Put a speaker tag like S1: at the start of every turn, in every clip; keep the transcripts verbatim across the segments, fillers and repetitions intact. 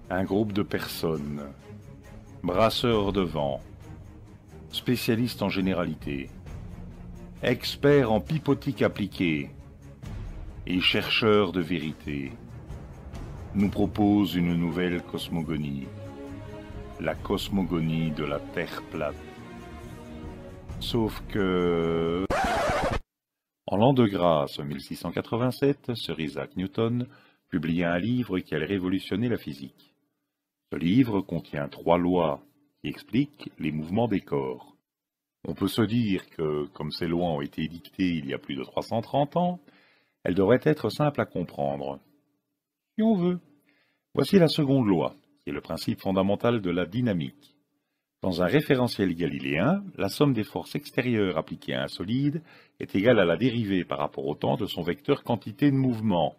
S1: Un groupe de personnes, brasseurs de vent, spécialistes en généralité, experts en pipotique appliquée et chercheurs de vérité, nous proposent une nouvelle cosmogonie, la cosmogonie de la Terre plate. Sauf que... En l'an de grâce mille six cent quatre-vingt-sept, Sir Isaac Newton publia un livre qui allait révolutionner la physique. Ce livre contient trois lois qui expliquent les mouvements des corps. On peut se dire que, comme ces lois ont été édictées il y a plus de trois cent trente ans, elles devraient être simples à comprendre. Si on veut. Voici la seconde loi, qui est le principe fondamental de la dynamique. Dans un référentiel galiléen, la somme des forces extérieures appliquées à un solide est égale à la dérivée par rapport au temps de son vecteur quantité de mouvement.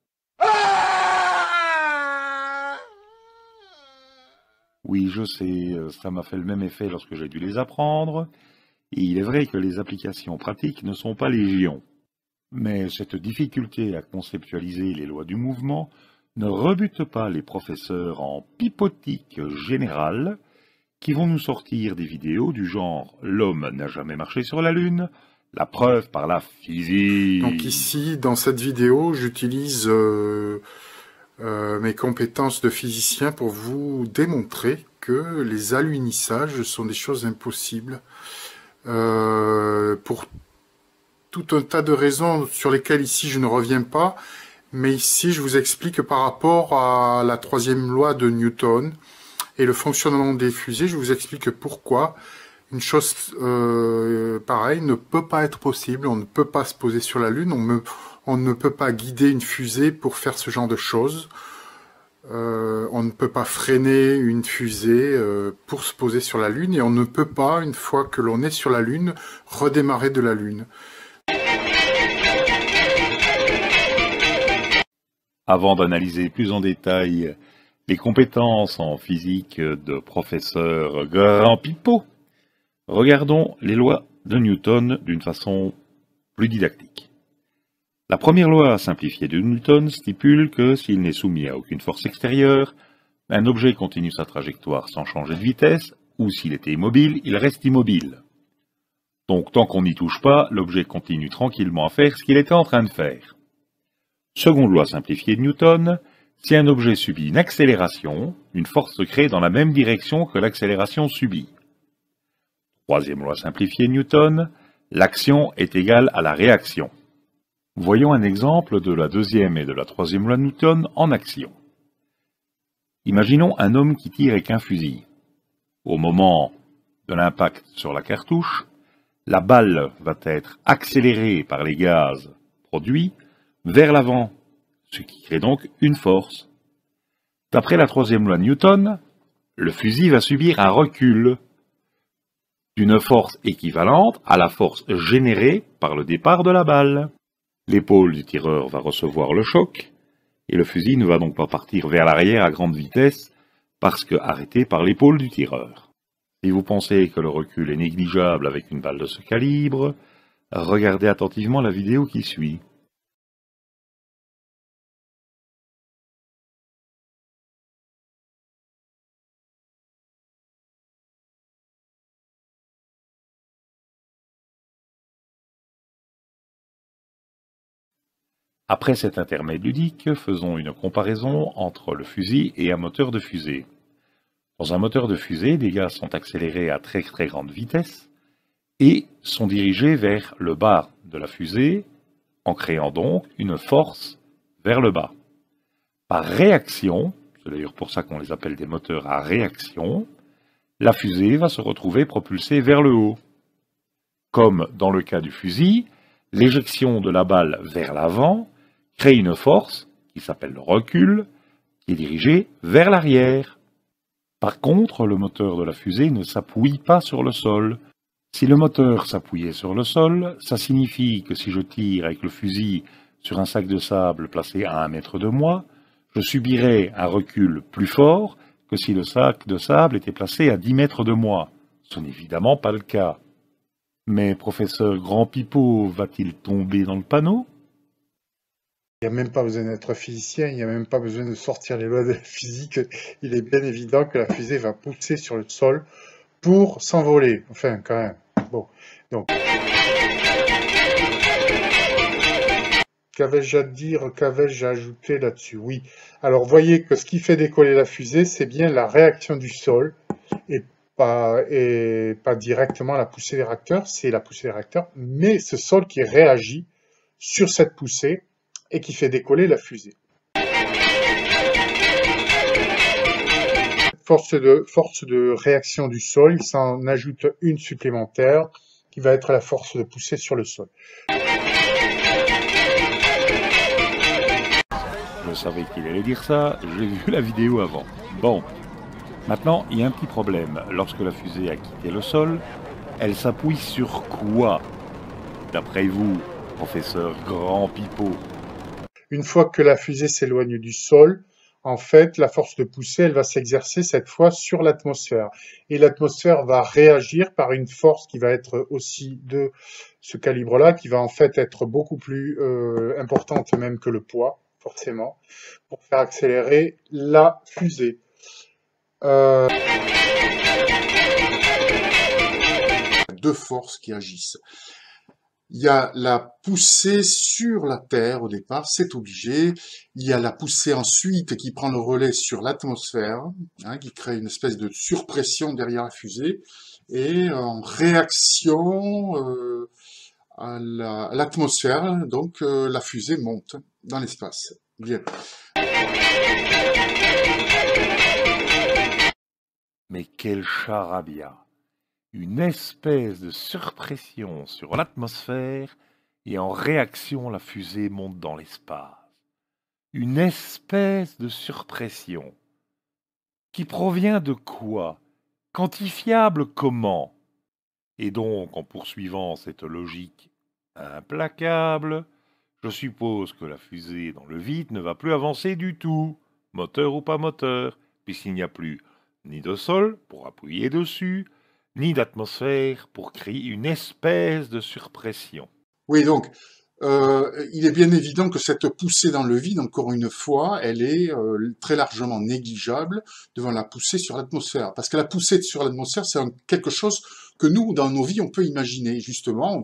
S1: Oui, je sais, ça m'a fait le même effet lorsque j'ai dû les apprendre, et il est vrai que les applications pratiques ne sont pas légion. Mais cette difficulté à conceptualiser les lois du mouvement ne rebute pas les professeurs en pipotique générale, qui vont nous sortir des vidéos du genre « L'homme n'a jamais marché sur la Lune », la preuve par la physique.
S2: Donc ici, dans cette vidéo, j'utilise euh, euh, mes compétences de physicien pour vous démontrer que les alunissages sont des choses impossibles. Euh, pour tout un tas de raisons sur lesquelles ici je ne reviens pas, mais ici je vous explique par rapport à la troisième loi de Newton, et le fonctionnement des fusées, je vous explique pourquoi une chose euh, pareille ne peut pas être possible. On ne peut pas se poser sur la Lune, on, me, on ne peut pas guider une fusée pour faire ce genre de choses. Euh, on ne peut pas freiner une fusée euh, pour se poser sur la Lune, et on ne peut pas, une fois que l'on est sur la Lune, redémarrer de la Lune.
S1: Avant d'analyser plus en détail les compétences en physique de professeur Grand Pipeau, regardons les lois de Newton d'une façon plus didactique. La première loi simplifiée de Newton stipule que s'il n'est soumis à aucune force extérieure, un objet continue sa trajectoire sans changer de vitesse, ou s'il était immobile, il reste immobile. Donc tant qu'on n'y touche pas, l'objet continue tranquillement à faire ce qu'il était en train de faire. Seconde loi simplifiée de Newton, si un objet subit une accélération, une force se crée dans la même direction que l'accélération subie. Troisième loi simplifiée de Newton, l'action est égale à la réaction. Voyons un exemple de la deuxième et de la troisième loi de Newton en action. Imaginons un homme qui tire avec un fusil. Au moment de l'impact sur la cartouche, la balle va être accélérée par les gaz produits vers l'avant, ce qui crée donc une force. D'après la troisième loi de Newton, le fusil va subir un recul d'une force équivalente à la force générée par le départ de la balle. L'épaule du tireur va recevoir le choc, et le fusil ne va donc pas partir vers l'arrière à grande vitesse, parce que arrêté par l'épaule du tireur. Si vous pensez que le recul est négligeable avec une balle de ce calibre, regardez attentivement la vidéo qui suit. Après cet intermède ludique, faisons une comparaison entre le fusil et un moteur de fusée. Dans un moteur de fusée, les gaz sont accélérés à très très grande vitesse et sont dirigés vers le bas de la fusée, en créant donc une force vers le bas. Par réaction, c'est d'ailleurs pour ça qu'on les appelle des moteurs à réaction, la fusée va se retrouver propulsée vers le haut. Comme dans le cas du fusil, l'éjection de la balle vers l'avant crée une force, qui s'appelle le recul, qui est dirigée vers l'arrière. Par contre, le moteur de la fusée ne s'appuie pas sur le sol. Si le moteur s'appuyait sur le sol, ça signifie que si je tire avec le fusil sur un sac de sable placé à un mètre de moi, je subirais un recul plus fort que si le sac de sable était placé à dix mètres de moi. Ce n'est évidemment pas le cas. Mais professeur Grand Pipeau va-t-il tomber dans le panneau ?
S2: Il n'y a même pas besoin d'être physicien, il n'y a même pas besoin de sortir les lois de la physique. Il est bien évident que la fusée va pousser sur le sol pour s'envoler. Enfin, quand même. Bon, donc, qu'avais-je à dire, qu'avais-je à ajouter là-dessus? Oui. Alors, voyez que ce qui fait décoller la fusée, c'est bien la réaction du sol et pas, et pas directement la poussée des réacteurs, c'est la poussée des réacteurs, mais ce sol qui réagit sur cette poussée et qui fait décoller la fusée. Force de, force de réaction du sol, il s'en ajoute une supplémentaire qui va être la force de poussée sur le sol.
S1: Je savais qu'il allait dire ça, j'ai vu la vidéo avant. Bon, maintenant, il y a un petit problème. Lorsque la fusée a quitté le sol, elle s'appuie sur quoi, d'après vous, professeur Grand Pipeau?
S2: Une fois que la fusée s'éloigne du sol, en fait, la force de poussée, elle va s'exercer cette fois sur l'atmosphère. Et l'atmosphère va réagir par une force qui va être aussi de ce calibre-là, qui va en fait être beaucoup plus euh, importante même que le poids, forcément, pour faire accélérer la fusée. Euh... Deux forces qui agissent. Il y a la poussée sur la Terre au départ, c'est obligé. Il y a la poussée ensuite qui prend le relais sur l'atmosphère, hein, qui crée une espèce de surpression derrière la fusée. Et en réaction euh, à l'atmosphère, la, donc euh, la fusée monte dans l'espace. Bien.
S1: Mais quel charabia! Une espèce de surpression sur l'atmosphère et en réaction la fusée monte dans l'espace. Une espèce de surpression. Qui provient de quoi? Quantifiable comment? Et donc, en poursuivant cette logique implacable, je suppose que la fusée dans le vide ne va plus avancer du tout, moteur ou pas moteur, puisqu'il n'y a plus ni de sol pour appuyer dessus, ni d'atmosphère pour créer une espèce de surpression.
S2: Oui, donc, euh, il est bien évident que cette poussée dans le vide, encore une fois, elle est euh, très largement négligeable devant la poussée sur l'atmosphère. Parce que la poussée sur l'atmosphère, c'est quelque chose que nous, dans nos vies, on peut imaginer, justement.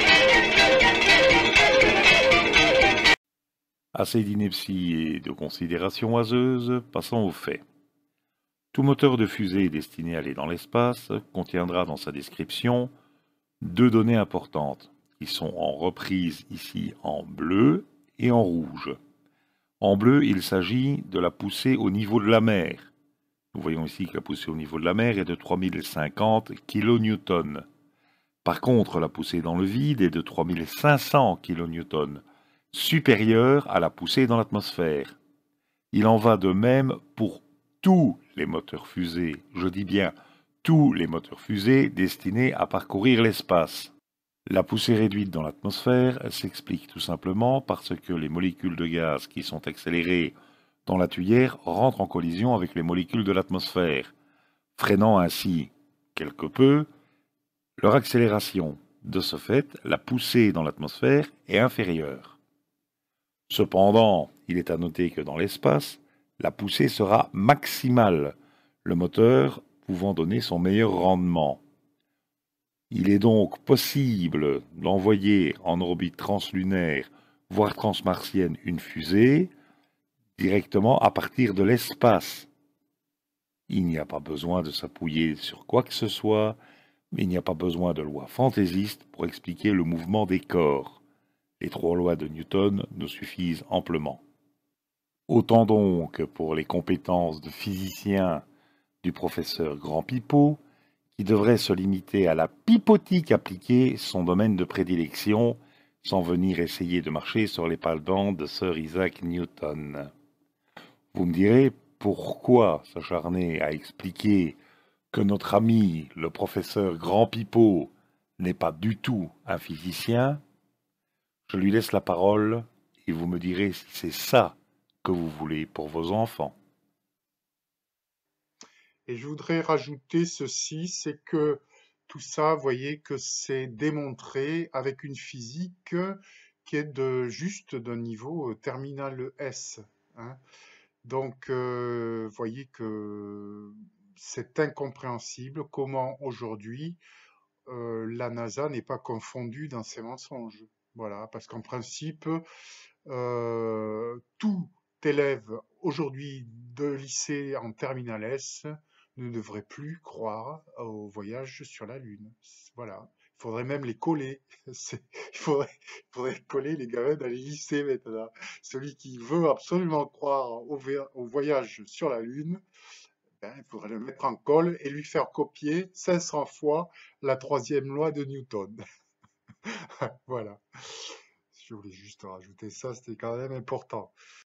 S1: Assez d'ineptie et de considérations oiseuses, passons aux faits. Tout moteur de fusée destiné à aller dans l'espace contiendra dans sa description deux données importantes, qui sont en reprise ici en bleu et en rouge. En bleu, il s'agit de la poussée au niveau de la mer. Nous voyons ici que la poussée au niveau de la mer est de trois mille cinquante kilonewtons. Par contre, la poussée dans le vide est de trois mille cinq cents kilonewtons, supérieure à la poussée dans l'atmosphère. Il en va de même pour tous les moteurs fusées, je dis bien tous les moteurs fusées destinés à parcourir l'espace. La poussée réduite dans l'atmosphère s'explique tout simplement parce que les molécules de gaz qui sont accélérées dans la tuyère rentrent en collision avec les molécules de l'atmosphère, freinant ainsi, quelque peu, leur accélération. De ce fait, la poussée dans l'atmosphère est inférieure. Cependant, il est à noter que dans l'espace, la poussée sera maximale, le moteur pouvant donner son meilleur rendement. Il est donc possible d'envoyer en orbite translunaire, voire transmartienne, une fusée directement à partir de l'espace. Il n'y a pas besoin de s'appuyer sur quoi que ce soit, mais il n'y a pas besoin de lois fantaisistes pour expliquer le mouvement des corps. Les trois lois de Newton nous suffisent amplement. Autant donc pour les compétences de physicien du professeur Grand Pipeau, qui devrait se limiter à la pipotique appliquée, son domaine de prédilection, sans venir essayer de marcher sur les palpebres de Sir Isaac Newton. Vous me direz, pourquoi s'acharner à expliquer que notre ami, le professeur Grand Pipeau, n'est pas du tout un physicien? Je lui laisse la parole et vous me direz si c'est ça que vous voulez pour vos enfants.
S2: Et je voudrais rajouter ceci, c'est que tout ça, vous voyez que c'est démontré avec une physique qui est de juste d'un niveau euh, terminal S, hein. Donc, euh, voyez que c'est incompréhensible comment aujourd'hui euh, la NASA n'est pas confondue dans ses mensonges. Voilà, parce qu'en principe, euh, tout élève aujourd'hui de lycée en terminale S ne devrait plus croire au voyage sur la Lune. Voilà. Il faudrait même les coller. C'est- Il faudrait, il faudrait coller les gamins dans les lycées maintenant. Celui qui veut absolument croire au, vé- au voyage sur la Lune, ben, il faudrait le mettre en colle et lui faire copier cinq cents fois la troisième loi de Newton. Voilà. Je voulais juste rajouter ça, c'était quand même important.